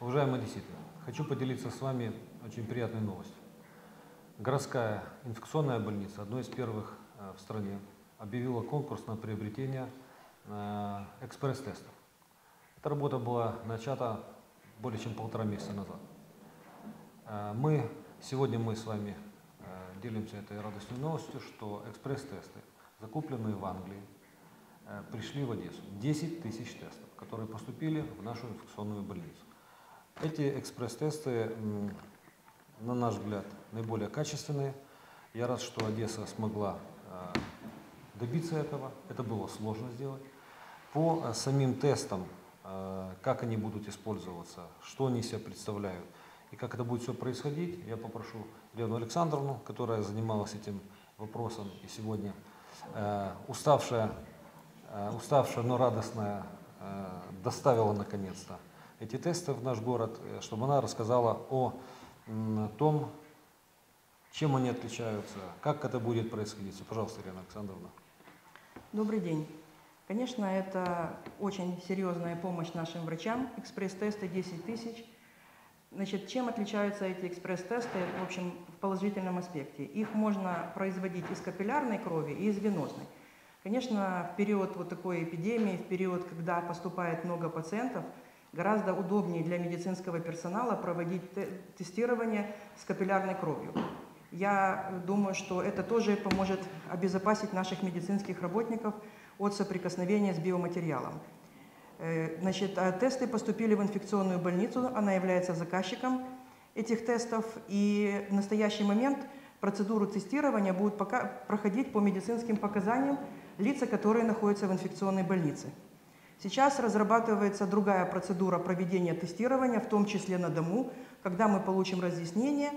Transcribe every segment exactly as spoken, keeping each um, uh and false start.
Уважаемые одесситы, хочу поделиться с вами очень приятной новостью. Городская инфекционная больница, одной из первых в стране, объявила конкурс на приобретение экспресс-тестов. Эта работа была начата более чем полтора месяца назад. Мы, сегодня мы с вами делимся этой радостной новостью, что экспресс-тесты, закупленные в Англии, пришли в Одессу. десять тысяч тестов, которые поступили в нашу инфекционную больницу. Эти экспресс-тесты, на наш взгляд, наиболее качественные. Я рад, что Одесса смогла добиться этого. Это было сложно сделать. По самим тестам, как они будут использоваться, что они из себя представляют и как это будет все происходить, я попрошу Елену Александровну, которая занималась этим вопросом и сегодня уставшая, уставшая, но радостная, доставила наконец-то эти тесты в наш город, чтобы она рассказала о том, чем они отличаются, как это будет происходить. Пожалуйста, Елена Александровна. Добрый день. Конечно, это очень серьезная помощь нашим врачам. Экспресс-тесты десять тысяч. Значит, чем отличаются эти экспресс-тесты, в общем, в положительном аспекте? Их можно производить из капиллярной крови и из венозной. Конечно, в период вот такой эпидемии, в период, когда поступает много пациентов, гораздо удобнее для медицинского персонала проводить тестирование с капиллярной кровью. Я думаю, что это тоже поможет обезопасить наших медицинских работников от соприкосновения с биоматериалом. Значит, тесты поступили в инфекционную больницу, она является заказчиком этих тестов, и в настоящий момент процедуру тестирования будут пока проходить по медицинским показаниям лица, которые находятся в инфекционной больнице. Сейчас разрабатывается другая процедура проведения тестирования, в том числе на дому. Когда мы получим разъяснение,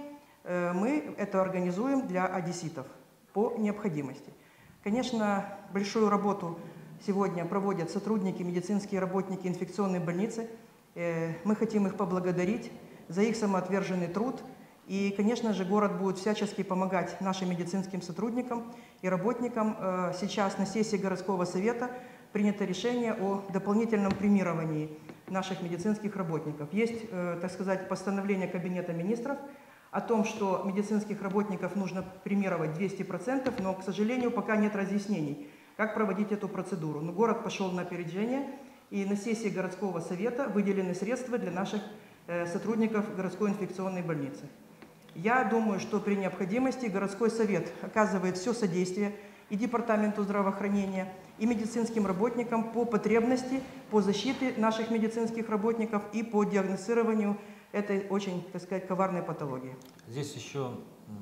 мы это организуем для одесситов по необходимости. Конечно, большую работу сегодня проводят сотрудники, медицинские работники инфекционной больницы. Мы хотим их поблагодарить за их самоотверженный труд. И, конечно же, город будет всячески помогать нашим медицинским сотрудникам и работникам. Сейчас на сессии городского совета принято решение о дополнительном премировании наших медицинских работников. Есть, так сказать, постановление Кабинета министров о том, что медицинских работников нужно премировать двести процентов, но, к сожалению, пока нет разъяснений, как проводить эту процедуру. Но город пошел на опережение, и на сессии городского совета выделены средства для наших сотрудников городской инфекционной больницы. Я думаю, что при необходимости городской совет оказывает все содействие и Департаменту здравоохранения, и медицинским работникам по потребности, по защите наших медицинских работников и по диагностированию этой очень, так сказать, коварной патологии. Здесь еще,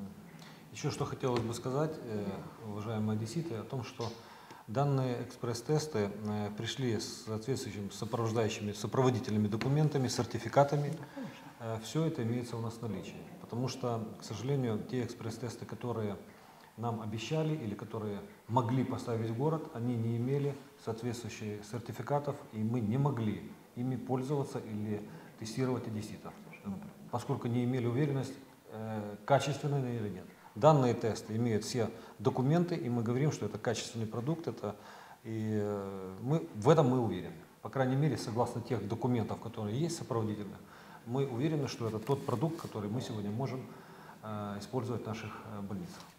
еще что хотелось бы сказать, уважаемые одесситы, о том, что данные экспресс-тесты пришли с соответствующими сопровождающими, сопроводительными документами, сертификатами. Все это имеется у нас в наличии. Потому что, к сожалению, те экспресс-тесты, которые нам обещали или которые могли поставить в город, они не имели соответствующих сертификатов, и мы не могли ими пользоваться или тестировать одесситов, поскольку не имели уверенность, качественные они или нет. Данные тесты имеют все документы, и мы говорим, что это качественный продукт, это, и мы, в этом мы уверены. По крайней мере, согласно тех документов, которые есть сопроводительных, мы уверены, что это тот продукт, который мы сегодня можем использовать в наших больницах.